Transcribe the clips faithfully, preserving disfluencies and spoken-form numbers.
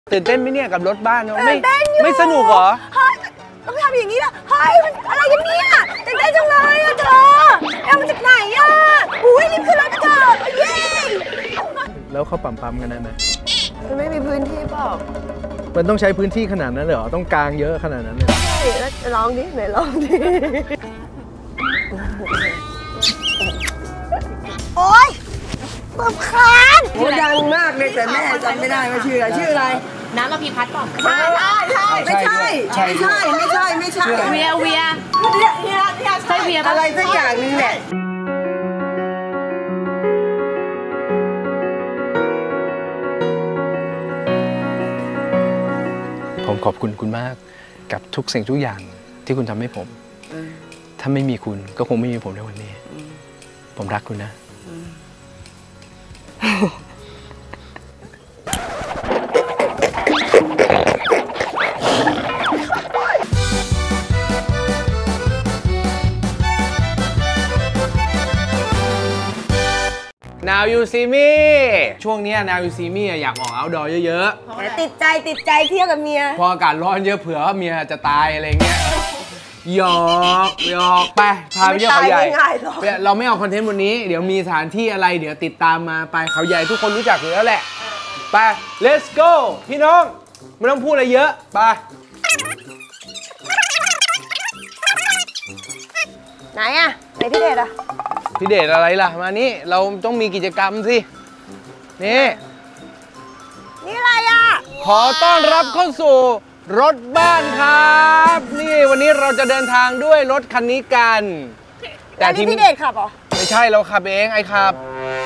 ตื่นเต้นไหมเนี่ยกับรถบ้านไม่ไม่สนุกเหรอเฮ้ยต้องทำอย่างนี้ล่ะเฮ้ยมันอะไรกันเนี่ยตื่นเต้นจังเลยอะเธอเอามาจากไหนอะอุ้ยรีบขึ้นรถกันเถอะเย้แล้วเขาปั๊มปั๊มกันได้ไหมมันไม่มีพื้นที่เปล่ามันต้องใช้พื้นที่ขนาดนั้นเลยเหรอต้องกางเยอะขนาดนั้นเลยใช่แล้วลองดิไหนลองดิโอ๊ยรำคาญโอ้ดังมากเลยแต่แม่จำไม่ได้ว่าชื่ออะไรชื่ออะไรน้ำระพีพัฒน์ก่อนใช่ใช่ไม่ใช่ไม่ใช่ไม่ใช่ไม่ใช่เวียเวียเนี่ยเนี่ยเนี่ยใช่เวียอะไรสักอย่างนึงแหละผมขอบคุณคุณมากกับทุกสิ่งทุกอย่างที่คุณทำให้ผมถ้าไม่มีคุณก็คงไม่มีผมในวันนี้ผมรักคุณนะ Now You See Me ช่วงนี้ Now You See Me อยากออก outdoor เยอะๆติดใจติดใจเที่ยวกับเมียพออากาศร้อนเยอะเผื่อว่าเมียจะตายอะไรเงี้ยหยอกหยอกไปพาไปเที่ยวเขาใหญ่เราไม่เอาคอนเทนต์วันนี้เดี๋ยวมีสถานที่อะไรเดี๋ยวติดตามมาไปเขาใหญ่ทุกคนรู้จักอยู่แล้วแหละไป let's go พี่น้องไม่ต้องพูดอะไรเยอะไปไหนอะไหนพี่เดชอะพี่เดชอะไรล่ะมานี่เราต้องมีกิจกรรมสินี่นี่อะไรอะขอต้อนรับเข้าสู่รถบ้านครับนี่วันนี้เราจะเดินทางด้วยรถคันนี้กันแต่ที่พี่เดชขับเหรอไม่ใช่เราขับเองไอ้ขับ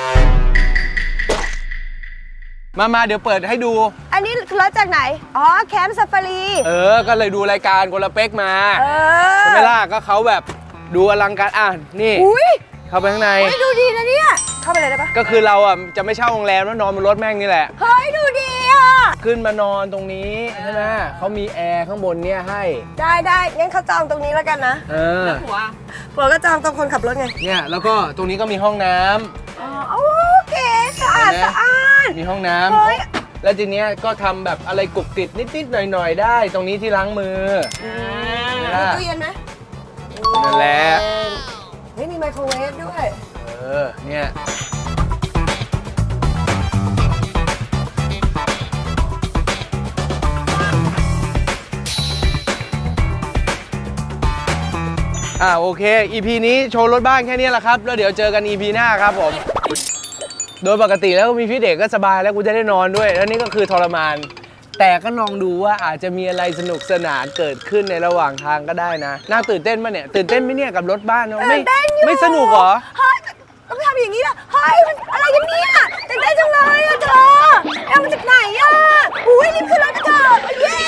มามาเดี๋ยวเปิดให้ดูอันนี้รถจากไหนอ๋อแคมป์ซาฟารีเออก็เลยดูรายการคนละเป๊กมาเออใช่ไหมล่ะก็เขาแบบดูอลังการอ่ะนี่เข้าไปข้างในดูดีนะเนี่ยเข้าไปเลยได้ปะก็คือเราอ่ะจะไม่เช่าโรงแรมแล้วนอนบนรถแม่งนี่แหละเฮ้ยดูดีอ่ะขึ้นมานอนตรงนี้ใช่ไหมเขามีแอร์ข้างบนเนี่ยให้ได้ได้งั้นเขาจองตรงนี้แล้วกันนะเออผัวผัวก็จองตรงคนขับรถไงเนี่ยแล้วก็ตรงนี้ก็มีห้องน้ำอ๋อโอเคสะอาดสะอาดมีห้องน้ำแล้วทีเนี้ยก็ทำแบบอะไรกรุบกริบนิดๆหน่อยๆได้ตรงนี้ที่ล้างมือมีตู้เย็นไหมนั่นแหละไม่มีไมโครเวฟด้วยเออเนี่ยอ่าโอเค อี พี นี้โชว์รถบ้านแค่นี้แหละครับแล้วเดี๋ยวเจอกัน อี พี หน้าครับผมโดยปกติแล้วมีพี่เด็กก็สบายแล้วกูจะได้นอนด้วยแล้วนี่ก็คือทรมานแต่ก็ลองดูว่าอาจจะมีอะไรสนุกสนานเกิดขึ้นในระหว่างทางก็ได้นะน่าตื่นเต้นป่ะเนี่ยตื่นเต้นไหมเนี่ยกับรถบ้านไม่ไม่สนุกเหรอเฮ้ยต้องทำอย่างนี้ล่ะเฮ้ยมันอะไรกันเนี่ยตื่นเต้นจังเลยอะเธอเอามาจากไหนอะอุ้ยรีบขึ้นรถกันเถอะเย้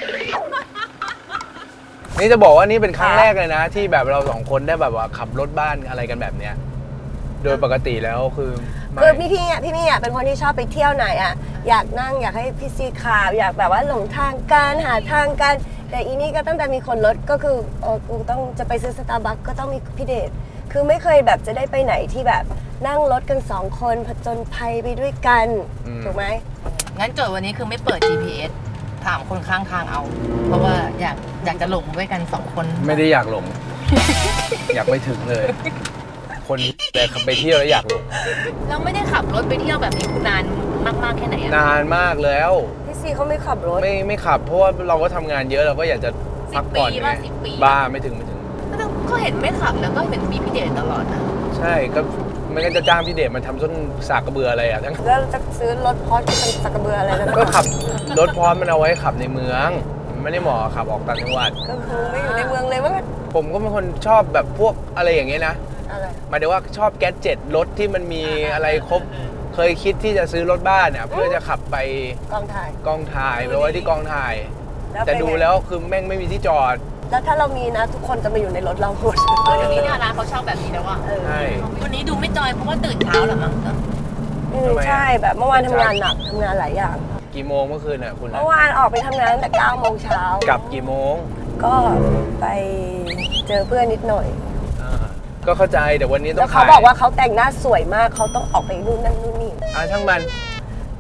นี่จะบอกว่านี่เป็นครั้งแรกเลยนะที่แบบเราสองคนได้แบบว่าขับรถบ้านอะไรกันแบบเนี้ยโดยปกติแล้วคือคือพี่พี่อ่ะพี่พี่อ่ะเป็นคนที่ชอบไปเที่ยวไหนอ่ะอยากนั่งอยากให้พี่ซีขับอยากแบบว่าหลงทางกันหาทางกันแต่อีนี่ก็ตั้งแต่มีคนรถก็คือเออกูต้องจะไปซื้อสตาร์บัคก็ต้องมีพี่เดชคือไม่เคยแบบจะได้ไปไหนที่แบบนั่งรถกันสองคนผจญภัยไปด้วยกันถูกไหมงั้นโจทย์วันนี้คือไม่เปิด จี พี เอส ถามคนข้างทางเอาเพราะว่าอยากอยากจะหลงด้วยกันสองคนไม่ได้อยากหลง อยากไปถึงเลยคนแต่ขับไปเที่ยวแล้วอยากหลงเราไม่ได้ขับรถไปเที่ยวแบบนี้นานมากๆแค่ไหนนานมากแล้วพี่ซีเขาไม่ขับรถไม่ไม่ขับเพราะว่าเราก็ทำงานเยอะเราก็อยากจะพักผ่อนไงบ้าไม่ถึงไม่ถึงก็เห็นไม่ขับแล้วก็เห็นมีพี่เดชตลอดนะใช่ก็ไม่งั้นจะจ้างพี่เดชมันทำต้นสากกระเบืออะไรอ่ะทั้งแล้วจะซื้อรถพอร์ชเป็นสากกระเบืออะไรนะก็ขับรถพอร์ชมันเอาไว้ขับในเมืองไม่ได้เหมาะขับออกต่างจังหวัดก็คือไม่อยู่ในเมืองเลยมั้งผมก็เป็นคนชอบแบบพวกอะไรอย่างเงี้ยนะหมายถึงว่าชอบแก๊สเจ็ตรถที่มันมีอะไรครบเคยคิดที่จะซื้อรถบ้านเนี่ยเพื่อจะขับไปกองถ่ายกองถ่ายไปไว้ที่กองถ่ายแต่ดูแล้วคือแม่งไม่มีที่จอดแล้วถ้าเรามีนะทุกคนจะมาอยู่ในรถเราหมดเออเดี๋ยวนี้ร้านเขาเช่าแบบนี้แล้วอ่ะใช่วันนี้ดูไม่จอยเพราะว่าตื่นเช้าหรอมั้งใช่แบบเมื่อวานทำงานหนักทำงานหลายอย่างกี่โมงเมื่อคืนน่ะคุณเมื่อวานออกไปทำงานตั้งแต่เก้าโมงเช้ากลับกี่โมงก็ไปเจอเพื่อนนิดหน่อยก็เข้าใจแต่วันนี้ต้องเขาบอกว่าเขาแต่งหน้าสวยมากเขาต้องออกไปนู่นนั่นนู่นนี่อ่าช่างมัน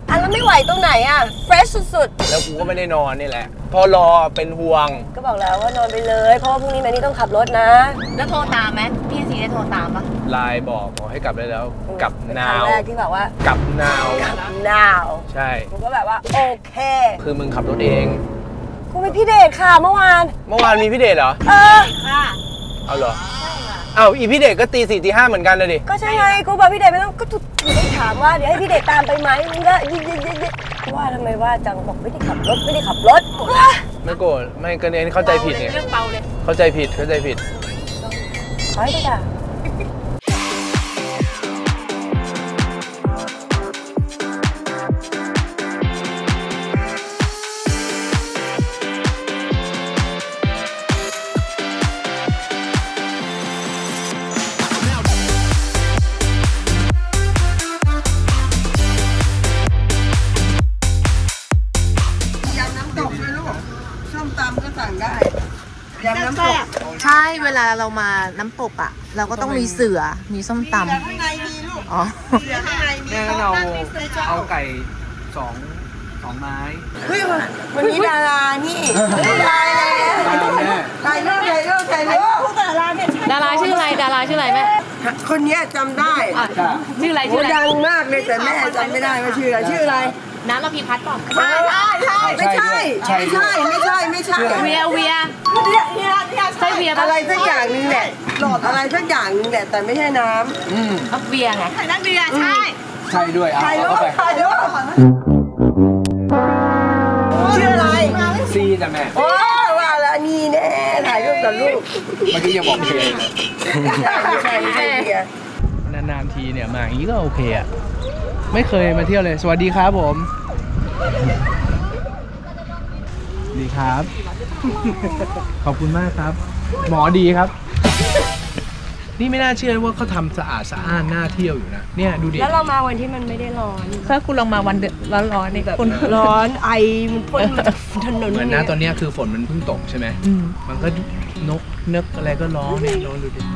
อ่ะแล้วไม่ไหวตรงไหนอ่ะเฟรชสุดแล้วกูก็ไม่ได้นอนนี่แหละ พอรอเป็นห่วงๆก็บอกแล้วว่านอนไปเลยเพราะว่าพรุ่งนี้แมนนี่ต้องขับรถนะแล้วโทรตามไหมพี่ซีได้โทรตามปะไลน์บอกบอกให้กลับได้แล้ว กลับเป็นนาครั้วงแรกที่แบบว่ากลับนาวกลับนาวใช่กูก็แบบว่าโอเคคือมึงขับรถเองกูเป็นพี่เดชค่ะเมื่อวานเมื่อวานมีพี่เดชเหรอเออค่ะเอาเหรอเอาอีพี่เดชก็ตีสี่ตีห้าเหมือนกันเลยดิก็ใช่ไงกูบอกพี่เดชไม่ต้องก็ถูกไม่ถามว่าเดี๋ยวให้พี่เดชตามไปไหมมึงก็ยิงยิงยิงยิงว่าทำไมว่าจังบอกไม่ได้ขับรถไม่ได้ขับรถว้าไม่โกรธไม่ก็เน้นเข้าใจผิดไงเรื่องเบาเลยเข้าใจผิดเข้าใจผิดขอให้ไปจ้ะยำน้ำตกนะลูกส้มตำก็สั่งได้ยำน้ำตกใช่เวลาเรามาน้ำตกอ่ะ เราก็ต้องมีเสือมีส้มตข้างในมีลูกำอ๋อเหลือข้างในมีแม่ก็เอาเอาไก่สองสองไม้เฮ้ยวันนี้ดารานี่ตายแล้วถ่ายรูปถ่ายรูปถ่ายรูปดาราเนี่ยดาราชื่ออะไรดาราชื่ออะไรแม่คนนี้จำได้ชื่ออะไรโหชื่ออะไรดังมากเลยแต่แม่จำไม่ได้ว่าชื่ออะไรชื่ออะไรน้ำระพีพัฒน์ป่ะใช่ใช่ใช่ไม่ใช่ไม่ใช่ไม่ใช่ไม่ใช่เวียเวียเนี่ยเนี่ยเนี่ยใช่เวียปะอะไรสักอย่างนึงแหละหลอดอะไรสักอย่างนึงแหละแต่ไม่ใช่น้อืมเอาเวียไงำนั่นเบียร์ใช่ใช่ด้วยเอาถ่ายรูเข้าปไปถ่ายรูปชื่ออะไรซีจ้ะแม่โอ้ว่าแล้วนี่แน่ถ่ายรูปกับลูกเมื่อกี้ยังบอกเพลงไม่ใช่ไม่ใช่เบียร์นานๆทีเนี่ยมาอย่างนี้ก็โอเคอะไม่เคยมาเที่ยวเลย สวัสดีครับผมดีครับ ขอบคุณมากครับ หมอดีครับ นี่ไม่น่าเชื่อว่าเขาทำสะอาดสะอ้านน่าเที่ยวอยู่นะเนี่ยดูดิแล้วเรามาวันที่มันไม่ได้ร้อนถ้าคุณลองมาวันเดือดร้อนๆนี่แบบคุณร้อนไอมันพ่นมาจากถนนเหมือนนะตอนเนี้ยคือฝนมันเพิ่งตกใช่ไหมอืมมันก็นกเนึกอะไรก็ร้องเนี่ยร้องดูดิ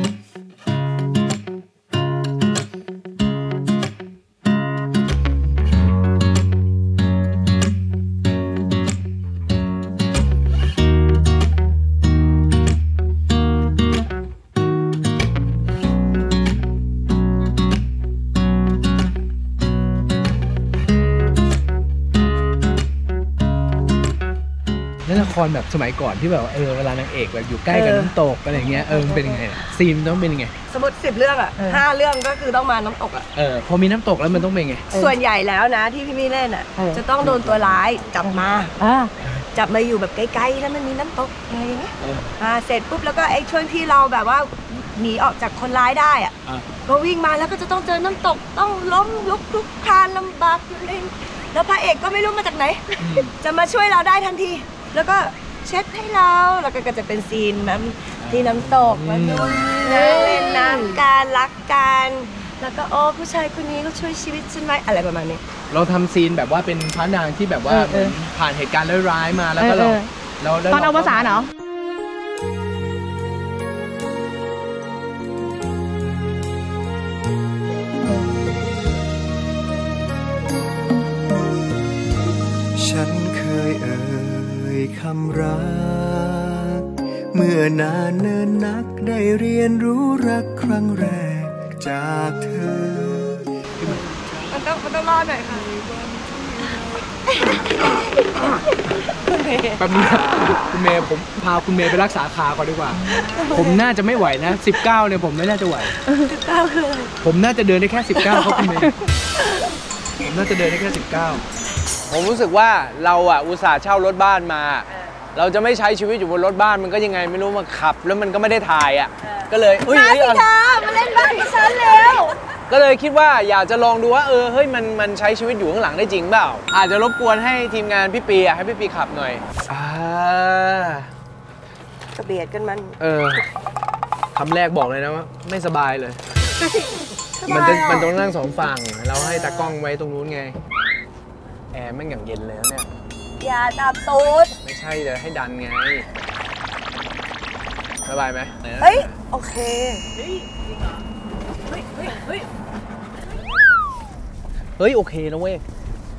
แล้วละครแบบสมัยก่อนที่แบบว่าเออเวลานางเอกแบบอยู่ใกล้กับน้ำตกอะไรเงี้ยเออมันเป็นยังไงซีนต้องเป็นยังไงสมมติสิบเรื่องอ่ะห้าเรื่องก็คือต้องมาน้ำตกอ่ะเออพอมีน้ำตกแล้วมันต้องเป็นไงส่วนใหญ่แล้วนะที่พี่มี่เล่นอ่ะ จะต้องโดนตัวร้ายจับมาอ่าจับมาอยู่แบบไกลๆแล้วมันมีน้ำตกอะไรอย่างเงี้ยเอออ่าเสร็จปุ๊บแล้วก็ไอ้ช่วงที่เราแบบว่าหนีออกจากคนร้ายได้อ่ะอ่ะก็วิ่งมาแล้วก็จะต้องเจอน้ำตกต้องล้มลุกคลุกคลานลำบากอยู่เลยแล้วพระเอกก็ไม่รู้มาจากไหน จะมาช่วยเราได้ทันที แล้วก็เช็ดให้เราแล้วก็จะเป็นซีนน้ำที่น้ำตกมาดูน้ำเล่นน้ำการรักกันแล้วก็โอ้ผู้ชายคนนี้ก็ช่วยชีวิตฉันไว้อะไรประมาณนี้เราทำซีนแบบว่าเป็นพระนางที่แบบว่าเออเออผ่านเหตุการณ์ร้ายๆมาแล้วก็เราเออเออเราได้ตอนเอาภาษานเหรอฉันเคยเอ่ยคำรัก เมื่อนานเนินนักได้เรียนรู้รักครั้งแรกจากเธอมันต้องมันต้องรอดหน่อยค่ะแป๊บนึงนะคุณเมย์ผมพาคุณเมย์ไปรักษาขาก่อนดีกว่า ผมน่าจะไม่ไหวนะสิบเก้าเนี่ยผมไม่น่าจะไหวสิบเก้าคืออะไรผมน่าจะเดินได้แค่สิบเก้าครับคุณเมย์ผมน่าจะเดินได้แค่สิบเก้าผมรู้สึกว่าเราอ่ะอุตส่าห์เช่ารถบ้านมา เราจะไม่ใช้ชีวิตอยู่บนรถบ้านมันก็ยังไงไม่รู้มาขับ แล้วมันก็ไม่ได้ถ่ายอ่ะก็เลยเอ้ยมาเฮ้ยสิคะมาเล่นบ้านดิฉันเร็วก็เลยคิดว่าอยากจะลองดูว่าเออเฮ้ยมันมันใช้ชีวิตอยู่ข้างหลังได้จริงเปล่าอาจจะรบกวนให้ทีมงานพี่ปีอ่ะให้พี่ปีขับหน่อยอ่ากระเบียดกันมันเออคำแรกบอกเลยนะว่าไม่สบายเลยสมันบายจะอ่ะมันต้องนั่งสองฝั่งเราให้ตากล้องไว้ตรงนู้นไงแอร์แม่งอย่างเย็นเลยนะเนี่ยอย่าจับตูดไม่ใช่จะให้ดันไงสบายไหมเฮ้ยโอเคเฮ้ยโอเคนะเว้ย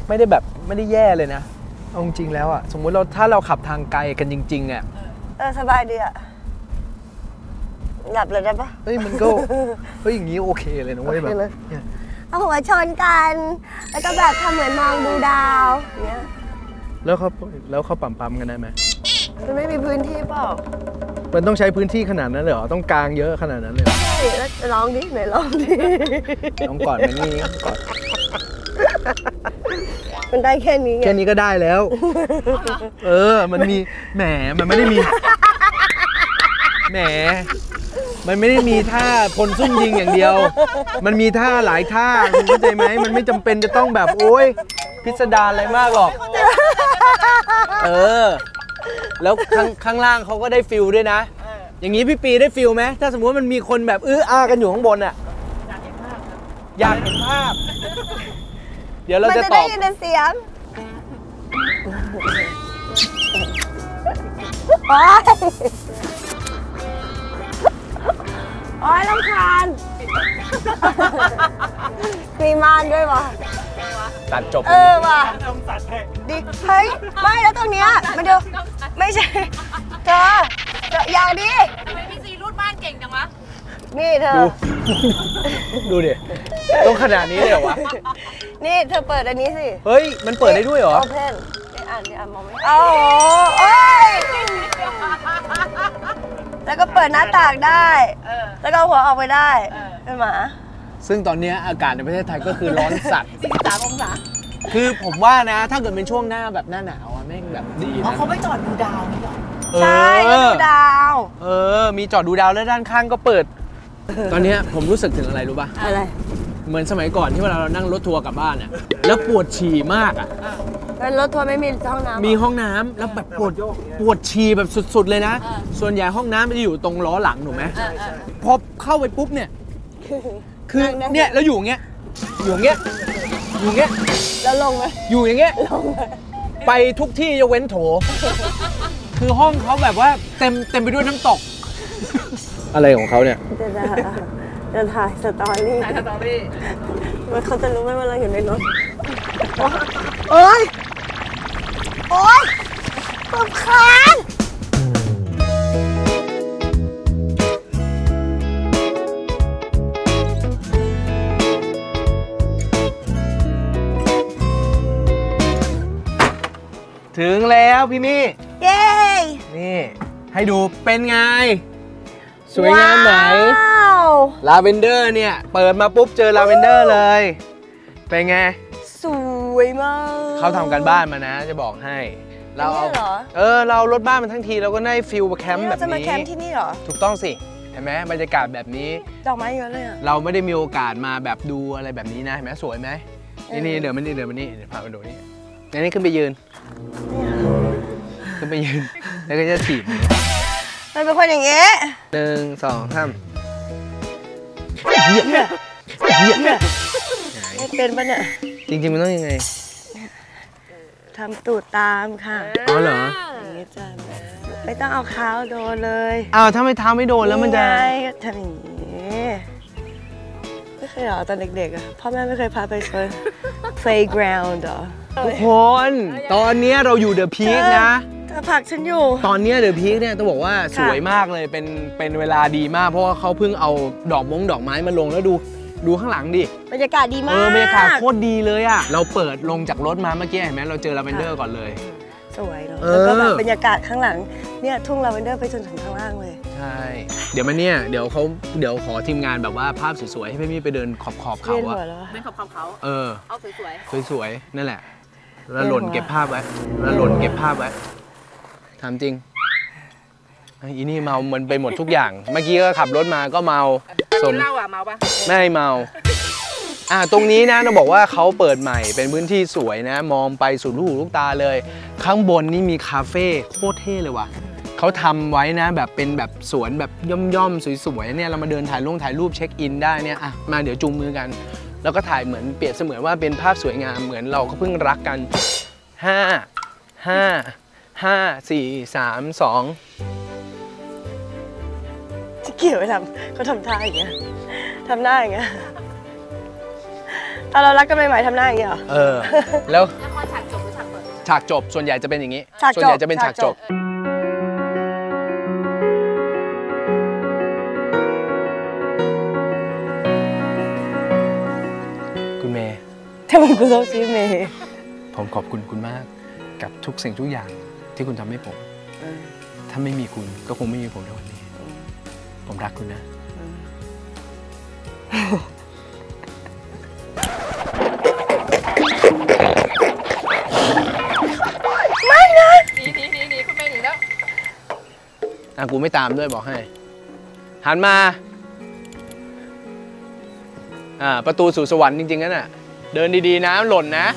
ไม่ได้แบบไม่ได้แย่เลยนะเอาจริงๆแล้วอ่ะสมมุติเราถ้าเราขับทางไกลกันจริงๆอ่ะเออสบายดีอะหลับเลยได้ปะเฮ้ยมันก็เฮ้ยอย่างนี้โอเคเลยนะเว้ยแบบเนี่ยเอาหัวชนกัน แล้วก็แบบทำเหมือนมองดูดาวอย่างเงี้ยแล้วเขาแล้วเขาปั๊มปั๊มกันได้ไหมมันไม่มีพื้นที่เปล่ามันต้องใช้พื้นที่ขนาดนั้นเลยเหรอต้องกลางเยอะขนาดนั้นเลยเหรอใช่แล้วลองดิไหนลองดิต้องกอดมันนี่กอดมันได้แค่นี้ไงแค่นี้ก็ได้แล้ว เออ มันมี แหม มันไม่ได้มี แหม มันไม่ได้มีท่าพลซุ่มยิงอย่างเดียว มันมีท่าหลายท่าคุณเข้าใจไหม มันไม่จำเป็นจะต้องแบบโอ๊ยพิสดารอะไรมากหรอก เออ แล้วข้างข้างล่างเขาก็ได้ฟิลด้วยนะ อย่างนี้พี่ปีได้ฟิลไหม ถ้าสมมติว่ามันมีคนแบบอื้ออากันอยู่ข้างบนอะอยากเห็นภาพ เดี๋ยวเรามันจะจะตได้อบยินแต่เสียงโอ๊ยโอ๊ยรำคาญมีม่านด้วยวะตัดจบเออว่ะดิเฮ้ยไม่แล้วตรงเนี้ยมันดูไม่ใช่เธอเธออย่างดิทำไมพี่ซีรูดบ้านเก่งจังวะนี่เธอดู ดูดิต้องขนาดนี้เลยเหรอวะนี่เธอเปิดอันนี้สิเฮ้ย มันเปิดได้ด้วยเหรอโอเพนนี่อ่านนี่อ่านมองไม่โอ้โหโอ้ยแล้วก็เปิดหน้าต่างได้ แล้วก็เอาหัวออกไปได้เป็นหมาซึ่งตอนนี้อากาศในประเทศไทยก็คือร้อนสัตว์สี่สิบสามองศาคือผมว่านะ ถ้าเกิดเป็นช่วงหน้าแบบหน้าหนาวอะแม่งแบบดีอ๋อนะเขาไปจอดดูดาวนี่หรอเออใช่แล้วดูดาวเออ มีจอดดูดาวแล้วด้านข้างก็เปิด ตอนนี้ผมรู้สึกถึงอะไรรู้ป่ะอะไรเหมือนสมัยก่อนที่เวลาเรานั่งรถทัวร์กลับบ้านอะแล้วปวดฉี่มากอะเป็นรถทัวร์ไม่มีห้องน้ำมีห้องน้ำแล้วแบบปวดปวดฉี่แบบสุดๆเลยนะ ส่วนใหญ่ห้องน้ำมันจะอยู่ตรงล้อหลังถูกไหมพอเข้าไปปุ๊บเนี่ย คือเนี่ยแล้วอยู่อย่างเงี้ย อยู่อย่างเงี้ย อยู่อย่างเงี้ยแล้วลงไหมอยู่อย่างเงี้ยลงไหมไปทุกที่ยกเว้นโถ คือห้องเขาแบบว่าเต็มเต็มไปด้วยน้ำตก อะไรของเขาเนี่ยจะจะจะถ่ายสตอรี่ถ่ายสตอรี่มันเขาจะรู้ไหมว่าเราอยู่ในรถโอ๊ย โอ๊ยรำคาญถึงแล้วพี่มี่เย้นี่ ให้ดูเป็นไง สวยงามไหมว้าวลาเวนเดอร์เนี่ย เปิดมาปุ๊บเจอลาเวนเดอร์เลย เป็นไงสวยมากเขาทำกันบ้านมานะจะบอกให้ เราเอาเนี่ยเหรอเออ เรารถบ้านมันทั้งทีเราก็ได้ฟิลแคมป์แบบเราจะมานี้แคมป์ที่นี่เหรอถูกต้องสิ เห็นไหมบรรยากาศแบบนี้ดอกไม้เยอะเลยอ่ะเราไม่ได้มีโอกาสมาแบบดูอะไรแบบนี้นะ เห็นไหมสวยไหมเออนี่นี่เดี๋ยวมันนี่เดี๋ยวมันนี่เดี๋ยวพามาดูนี่นี่นี่ขึ้นไปยืน ขึ้นไปยืน แล้วก็จะถีบมันเป็นคนอย่างเงี้ยหนึ่งสองสามเหี้ยเหี้ยเหี้ยไม่เป็นปะเนี่ยจริงๆมันต้องยังไงทำตูดตามค่ะอ๋อเหรออย่างนี้จ้ะไม่ต้องเอาเท้าโดนเลยอ้าวถ้าไม่เท้าไม่โดนแล้วมันจะไงก็ทำอย่างนี้ไม่เคยเหรอตอนเด็กๆอ่ะพ่อแม่ไม่เคยพาไปเฟิร์ playground เหรอทุกคน ตอนเนี้ยเราอยู่เดอะพีคนะเธอผลักฉันอยู่ตอนเนี้เดอะพีคเนี่ยต้องบอกว่าสวยมากเลย เป็นเป็นเวลาดีมาก เพราะว่าเขาเพิ่งเอาดอกมงดอกไม้มาลงแล้วดูดูข้างหลังดิบรรยากาศดีเอมากอบรรยากาศโคตรดีเลยอ่ะ เราเปิดลงจากรถมาเมื่อกี้เห็นไหมเราเจอลาเวนเดอร์ก่อนเลยสวยเนาะเออแล้วก็แบบบรรยากาศข้างหลังเนี่ยทุ่งลาเวนเดอร์ไปจนถึงข้างล่างเลยใช่ เดี๋ยวมาเนี่ยเดี๋ยวเขาเดี๋ยวขอทีมงานแบบว่าภาพสวยๆให้พี่มี่ไปเดินขอบขอบๆเขาเวียนหัอะวแล้วอะเป็นขับขับเขาเออเอาสวยสวยๆนั่นแหละแล้วหล่นเก็บภาพไว้แล้วหล่นเก็บภาพไว้ถามจริงไอ้อีนี่เมามันไปหมดทุกอย่าง เมื่อกี้ก็ขับรถมาก็เมาๆสกิมนเหล้าอ่ะเมาปะไม่เมาอ่าตรงนี้นะต้องบอกว่าเขาเปิดใหม่เป็นพื้นที่สวยนะ มองไปสุดลูกหูลูกตาเลย ข้างบนนี่มีคาเฟ่โคตรเท่เลยว่ะเขาทำไว้นะแบบเป็นแบบสวนแบบย่อมๆสวยๆเนี่ยเรามาเดินถ่ายลงถ่ายรูปเช็คอินได้เนี่ยอ่ะมาเดี๋ยวจูงมือกัน แล้วก็ถ่ายเหมือนเปรียบเสมือนว่าเป็นภาพสวยงามเหมือนเราก็เพิ่งรักกันห้าห้าห้าสี่สามสองที่เกี่ยวไปทำเขาทำท่าอย่างเงี้ยทำหน้าอย่างเงี้ยเอาเรารักกันใหม่ๆทำหน้าอย่างนี้เหรอเออ แล้วละครฉากจบหรือฉากเปิดฉากจบส่วนใหญ่จะเป็นอย่างนี้ฉากจบส่วนใหญ่จะเป็นฉากจบ คุณเมย์ทำไมกูต้องชื่อเมย์ผมขอบคุณคุณมากกับทุกสิ่งทุกอย่างที่คุณทำให้ผม ถ้าไม่มีคุณก็คงไม่มีผมในวันนี้ ผมรักคุณนะไม่นะหนีหนีหนีหนีคุณเมย์หนีแล้วอ่ะกูไม่ตามด้วยบอกให้ หันมา อ่า ประตูสู่สวรรค์จริงๆนั่นน่ะ เดินดีๆนะหล่นนะ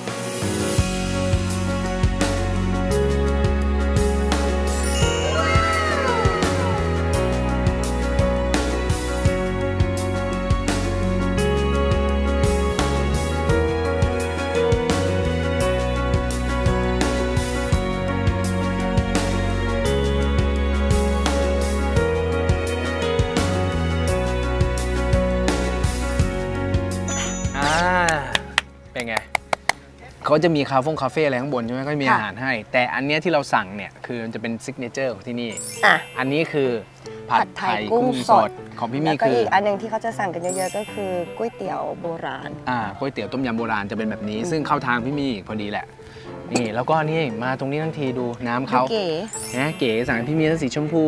อ่า เป็นไง เขาจะมีคาเฟ่คาเฟ่อะไรข้างบนใช่ไหมก็มีอาหารให้ แต่อันเนี้ยที่เราสั่งเนี่ย คือมันจะเป็นซิกเนเจอร์ของที่นี่อ่ะอันนี้คือผัดไทยกุ้งสดของพี่แล้วมี่ก็คืออีกอันหนึ่งที่เขาจะสั่งกันเยอะๆก็คือก๋วยเตี๋ยวโบราณอ่าก๋วยเตี๋ยวต้มยำโบราณจะเป็นแบบนี้ ซึ่งเข้าทางพี่มี่อีกพอดีแหละ นี่แล้วก็นี่มาตรงนี้ทั้งทีดูน้ำเขาเก๋นะเก๋สั่งให้พี่มี่สีชมพู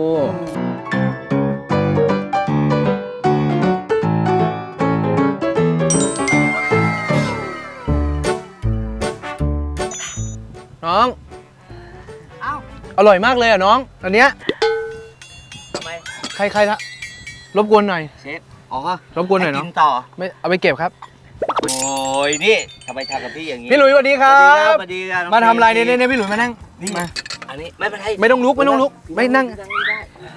น้องเอ้าอร่อยมากเลยอ่ะน้อง อันเนี้ยทำไมใครใครละรบกวนหน่อยเชฟอ๋อรบกวนหน่อยให้เนาะกินต่อไม่เอาไปเก็บครับโอ้ยนี่ทำไมทำกับพี่อย่างนี้พี่หลุยสวัสดีครับสวัสดีครับมาทำอะไรเนี่ยเนี่ยพี่หลุยมานั่งนี่มาอันนี้ไม่เป็นไรไม่ต้องลุกไม่ต้องลุกไม่นั่งได้ได้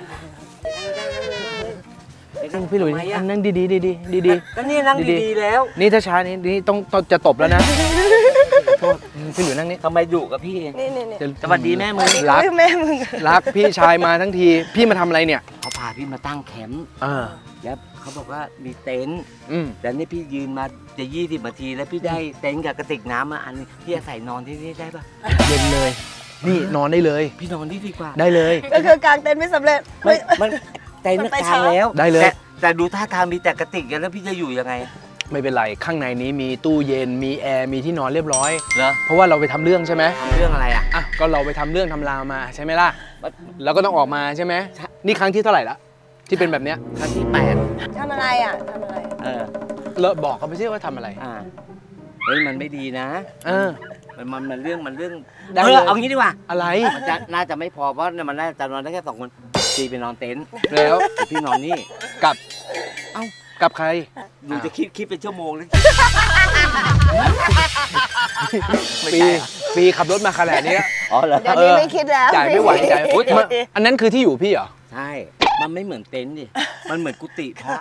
ได้พี่หลุยทำไมอะนั่งดีดีดีดีดีดีก็นี่นั่งดีๆดีๆแล้วนี่ถ้าช้านี้นี่ต้องต้องจะตบแล้วนะโทษพี่หลุยนั่งนี่ทำไมดุกับพี่เองนี่นี่นี่จะสวัสดีแม่มึงรักแม่มึงรักพี่ชายมาทั้งทีพี่มาทำอะไรเนี่ยเขาพาพี่มาตั้งแคมป์อ่าแล้วเขาบอกว่ามีเต็นท์อืมแต่นี่พี่ยืนมาจะยี่สิบนาทีแล้วพี่ได้เต็นท์กับกระติกน้ำมาอันนึงพี่จะใส่นอนที่นี่ได้ปะเย็นเลย นี่นอนได้เลยพี่นอนที่ดีกว่าได้เลยก็คือกางเต็นท์ไม่สำเร็จไม่มันเต็นท์มันไปกลางเช้าแล้วได้เลยแต่แต่ดูท่าทางมีแต่กระติกกันแล้วพี่จะอยู่ยังไงไม่เป็นไรข้างในนี้มีตู้เย็นมีแอร์มีที่นอนเรียบร้อยเหรอเพราะว่าเราไปทำเรื่องใช่ไหมทำเรื่องอะไรอ่ะอ่ะก็เราไปทำเรื่องทำราวมาใช่ไหมล่ะแล้วก็ต้องออกมาใช่ไหมนี่ครั้งที่เท่าไหร่ละที่เป็นแบบเนี้ยครั้งที่แปดทำอะไรอ่ะทำอะไรเออเลอะบอกเขาไปซิว่าทำอะไรอ่าเฮ้ยมันไม่ดีนะเออมันมันมันเรื่องมันเรื่องได้เอเลยอเอางี้ดีกว่าอะไรมันจะน่าจะไม่พอเพราะมันน่าจะนอนได้แค่สองคนตีไปนอนเต็นท์แล้วเดี๋ยวพี่นอนนี่กับเอ้ากับใครดูจะคิดคิดเป็นชั่วโมงเลย ไม่ฟรีใช่อะฟรีขับรถมาขนาดนี้อ๋อเหรอเดี๋ยวนี้ไม่คิดแล้วจ่ายไม่ไหวจ่ายอุ๊ยมันอันนั้นคือที่อยู่พี่เหรอใช่ มันไม่เหมือนเต็นท์ดิมันเหมือนกุฏิพระ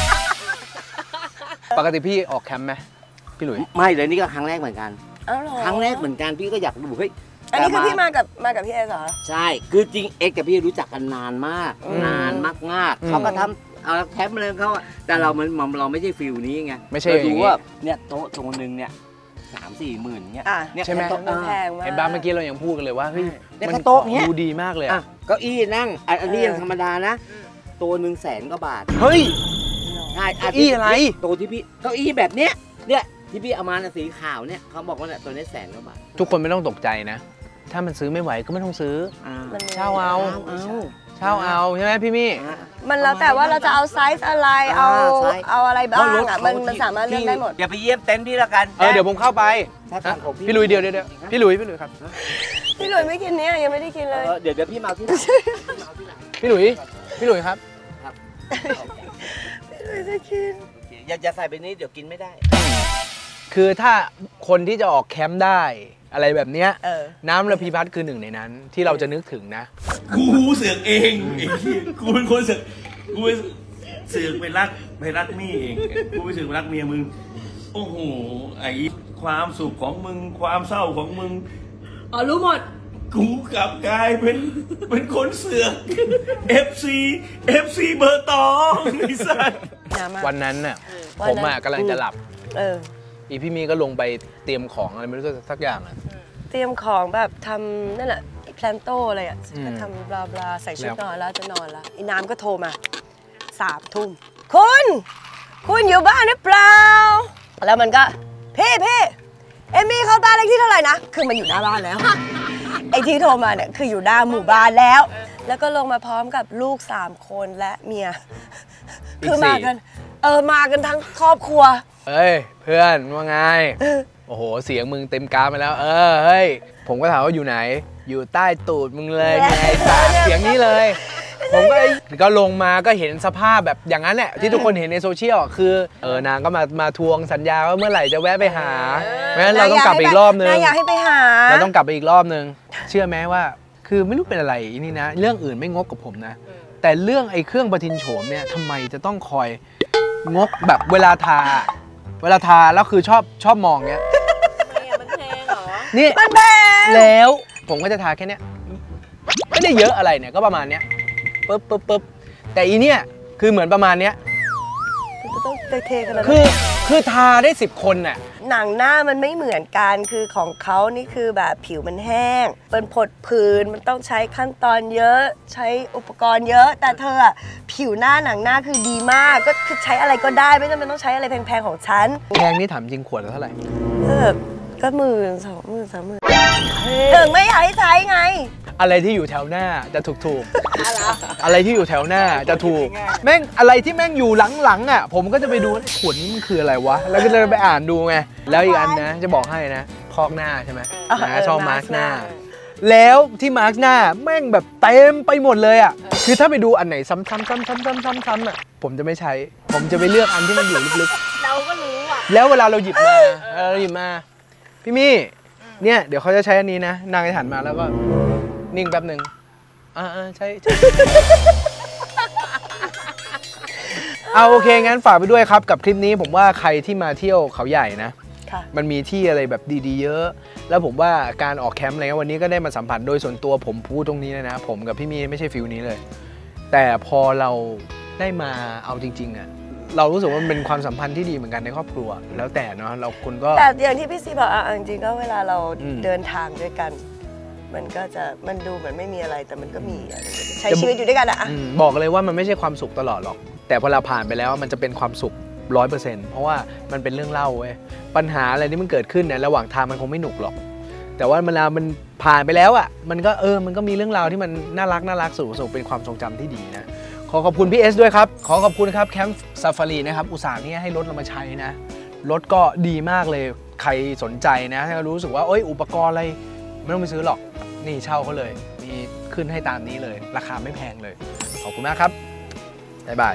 ปกติพี่ออกแคมป์ไหมพี่หลุยไม่เลยนี่ก็ครั้งแรกเหมือนกันอ้าวเหรอครั้งแรกเหมือนกันพี่ก็อยากดูเฮ้ยอันนี้คือแต่พี่มากับมากับพี่เอสเหรอใช่ คือจริงเอ็กซ์กับพี่รู้จักกันนานมากอืมนานมากมากๆอืมเขาก็ทำเอาแคมป์อะไรของเขาอะแต่เรามันมันเราไม่ใช่ฟิลนี้ไงไม่ใช่เราอย่างงี้ดูว่าเนี่ยโต๊ะตัวหนึ่งเนี่ยสามสี่หมื่นเนี่ยอ่ะเนี่ยใช่ไหมแค่โต๊ะมันแพงมากเห็นบ้างเมื่อกี้เรายังพูดกันเลยว่าเฮ้ยเนี่ยมัแค่โต๊ะเนี้ยดูดีมากเลยอ่ะอะเก้าอี้นั่งอันอันนี้ยังธรรมดานะ ตัวหนึ่งแสนกว่าบาทเฮ้ยใช่เก้าอี้อะไรตัวที่พี่เก้าอี้แบบเนี้ยเนี่ยที่พี่เอามาน่ะสีขาวเนี่ยเขาบอกว่าเนี่ยตัวนี้แสนกว่าบาททุกคนไม่ต้องตกใจนะ ถ้ามันซื้อไม่ไหวก็ไม่ต้องซื้ออ่ามันเช่าเอาเอาเช่าเอาใช่ไหมพี่มี่อ่ะมันแล้วแต่ว่าเราจะเอาไซส์อะไร เอาอ่าไซส์เอาอะไรบ้างอ่ะ มันมันสามารถเลือกได้หมดอย่าไปเยี่ยมเต็นท์พี่ละกันเออเดี๋ยวผมเข้าไปถ้าทางของพี่พี่หลุยเดี๋ยวเดี๋ยวเดี๋ยวพี่หลุยพี่หลุยครับพี่หลุยไม่กินเนี้ยยังไม่ได้กินเลยเออเดี๋ยวเดี๋ยวพี่มาเอาที่หลังพี่หลุยพี่หลุยครับพี่หลุยจะกินอย่าอย่าใส่ไปนี้เดี๋ยวกินไม่ได้คือถ้าคนที่จะออกแคมป์ได้อะไรแบบเนี้ยเออน้ำระพีพัฒน์คือหนึ่งในนั้น ที่เราจะนึกถึงนะกูเสือกเองไอ้เหี้ยกูเป็นคนเสือกกูไปเสือกไปรักไปรักมี่เองกูไปเสือกไปรักเมียมึงโอ้โหไอ้ความสุขของมึงความเศร้าของมึงอ๋อรู้หมดกูกลับกลายเป็นเป็นคนเสือก เอฟ ซี เอฟ ซี เบอร์ตองไอ้สัสน้ำอะวันนั้นน่ะวันผมนั้นอ่ะกำลังจะหลับเอออีพี่มีก็ลงไปเตรียมของอะไรไม่รู้สักอย่างอ่ะเตรียมของแบบทำนั่นแหละแพลนโตอะไรอ่ะอืมก็ทำบลาบลาใส่ชุดแล้วนอนแล้วจะนอนแล้วไอ้น้ำก็โทรมาสามทุ่มคุณ คุณอยู่บ้านหรือเปล่า แล้วมันก็พี่พี่เอมมี่เข้าบ้านเลขที่เท่าไหร่นะ คือมันอยู่หน้าบ้านแล้ว ไอ้ที่โทรมาเนี่ยคืออยู่หน้าหมู่บ้านแล้ว แล้วก็ลงมาพร้อมกับลูกสามคนและเมีย คือมากัน เออมากันทั้งครอบครัวเฮ้ยเพื่อนว่าไง โอ้โหเสียงมึงเต็มกราฟมาแล้ว เออเฮ้ยผมก็ถามว่าอยู่ไหน อยู่ใต้ตูดมึงเลยไงสาเสียงนี้เลย ผมก็ก็ลงมาก็เห็นสภาพแบบอย่างนั้นแหละที่ทุกคนเห็นในโซเชียลคือเออนางก็มามาทวงสัญญาว่าเมื่อไหร่จะแวะไปหาเพราะฉะนั้นเราต้องกลับไปอีกรอบนึงนายอยากให้ไปหาเราต้องกลับไปอีกรอบนึงเชื่อไหมว่าคือไม่รู้เป็นอะไรนี่นะเรื่องอื่นไม่งกกับผมนะแต่เรื่องไอ้เครื่องประทินโฉมเนี่ยทำไมจะต้องคอยงกแบบเวลาทาเวลาทาแล้วคือชอบชอบมองเงี้ยมันแพงเหรอนี่มันแพงแล้วผมก็จะทาแค่เนี้ยไม่ได้เยอะอะไรเนี่ยก็ประมาณเนี้ยปึ๊บปึ๊บปึ๊บแต่อีเนี่ยคือเหมือนประมาณเนี้ยจะต้องเทขนาดนั้นคือคือทาได้สิบคนน่ะหนังหน้ามันไม่เหมือนกันคือของเขานี่คือแบบผิวมันแห้งเป็นผดผื่นมันต้องใช้ขั้นตอนเยอะใช้อุปกรณ์เยอะ แต่เธออะผิวหน้าหนังหน้าคือดีมากก็คือใช้อะไรก็ได้ไม่จำเป็นต้องใช้อะไรแพงๆของฉันแพงนี่ถามจริงขวดละเท่าไหร่เออก็หมื่นสองหมื่นสามหมื่นถึงไม่อยากให้ใช้ไงอะไรที่อยู่แถวหน้าจะถูกถูกๆอะไรที่อยู่แถวหน้าจะถูกแม่งอะไรที่แม่งอยู่หลังๆอ่ะผมก็จะไปดูขวดนี้มันคืออะไรวะแล้วก็จะไปอ่านดูไงแล้วอีกอันนะจะบอกให้นะพอกหน้าใช่ไหมเออนะชอบมาร์กหน้ามาร์คหน้าแล้วที่มาร์กหน้าแม่งแบบเต็มไปหมดเลยอ่ะคือถ้าไปดูอันไหนซ้ำๆๆๆๆๆอ่ะผมจะไม่ใช้ ผมจะไปเลือกอันที่มันอยู่ลึกๆเราก็รู้อ่ะแล้วเวลาเราหยิบมาเออเราหยิบมาพี่มี่เนี่ยเดี๋ยวเขาจะใช้อันนี้นะนางจะหันมาแล้วก็นิ่งแป๊บหนึ่งอ่าใช่ใช่ เอาโอเคงั้นฝากไปด้วยครับกับคลิปนี้ผมว่าใครที่มาเที่ยวเขาใหญ่นะมันมีที่อะไรแบบดีๆเยอะแล้วผมว่าการออกแคมป์อะไรเงี้ยวันนี้ก็ได้มาสัมผัสโดยส่วนตัวผมพูดตรงนี้เลยนะผมกับพี่มีไม่ใช่ฟิลนี้เลยแต่พอเราได้มาเอาจริงๆอ่ะเรารู้สึกว่ามันเป็นความสัมพันธ์ที่ดีเหมือนกันในครอบครัวแล้วแต่เนาะเราคุณก็แต่อย่างที่พี่ซีบอกอ่ะจริงๆก็เวลาเราอืมเดินทางด้วยกัน มันก็จะมันดูเหมือนไม่มีอะไรแต่มันก็มีอะไรใช้ชีวิตอยู่ด้วยกันอะอืมบอกเลยว่ามันไม่ใช่ความสุขตลอดหรอกแต่พอเราผ่านไปแล้วมันจะเป็นความสุขร้อยเปอร์เซ็นต์เพราะว่ามันเป็นเรื่องเล่าเว้ยปัญหาอะไรที่มันเกิดขึ้นเนี่ยระหว่างทางมันคงไม่หนุกหรอกแต่ว่าเวลามันผ่านไปแล้วอ่ะมันก็เออมันก็มีเรื่องราวที่มันน่ารักน่ารักสนุกสนุกเป็นความทรงจำที่ดีนะขอขอบคุณพี่เอสด้วยครับขอขอบคุณครับแคมป์ซาฟารีนะครับอุตส่าห์นี่ให้รถเรามาใช้นะรถก็ดีมากเลยใครสนใจนะถ้ารู้สึกว่าเอ้ยอุปกรณ์อะไรไม่ต้องไปซื้อหรอกนี่เช่าเขาเลยมีขึ้นให้ตามนี้เลยราคาไม่แพงเลยขอบคุณมากครับบ๊ายบาย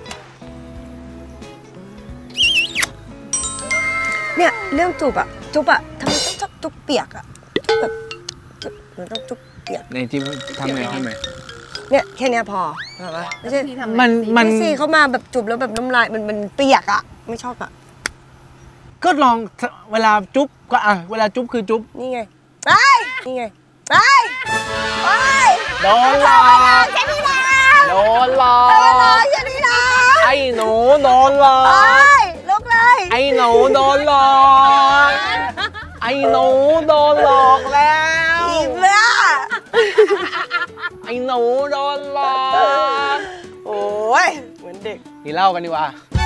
เนี่ยเรื่องจูบอะจูบอะทำไมต้องชอบจูบเปียกอะแบบจูบมันต้องจูบเปียกในที่ทำไงทำไงเนี่ยแค่เนี้ยพอเหรอวะไม่ใช่มันมันพี่ซีเขามาแบบจูบแล้วแบบน้ำลายมันมันเปียกอะไม่ชอบอะก็ลองเวลาจุ๊บก็อ่ะเวลาจุ๊บคือจุ๊บนี่ไงไปนี่ไงไปไปโดนหลอกแค่นี้นะโดนหลอเออก แค่นี้นะไอ้หนูโดนหลอไปกลุกเลยไอ้หนูโดนหลอกไอ้หนูโดนหลอกแล้วอีเบ้าไอ้หนูโดนหลอกโอ้ยเหมือนเด็กนี่เล่ากันดีกว่า